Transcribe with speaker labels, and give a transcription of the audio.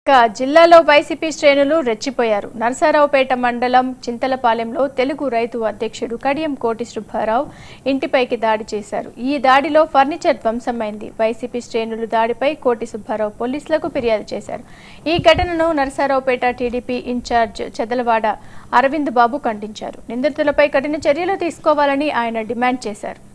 Speaker 1: జిల్లాలో వైసీపీ శ్రేణులు రెచ్చిపోయారు. నరసరావుపేట మండలం చింతలపాలెంలో తెలుగు రైతు అధ్యక్షుడు కడియం కోటి సుబ్బారావు ఇంటిపైకి దాడి చేశారు. ఈ దాడిలో ఫర్నిచర్ ధ్వంసమైంది. వైసీపీ శ్రేణులు దాడిపై కోటి సుబ్బారావు పోలీసులకు ఫిర్యాదు చేశారు. ఈ ఘటనను నరసరావుపేట టీడీపీ ఇన్ఛార్జ్ చెదలవాడ అరవింద్ బాబు ఖండించారు. నిందితులపై కఠిన చర్యలు తీసుకోవాలని ఆయన డిమాండ్ చేశారు.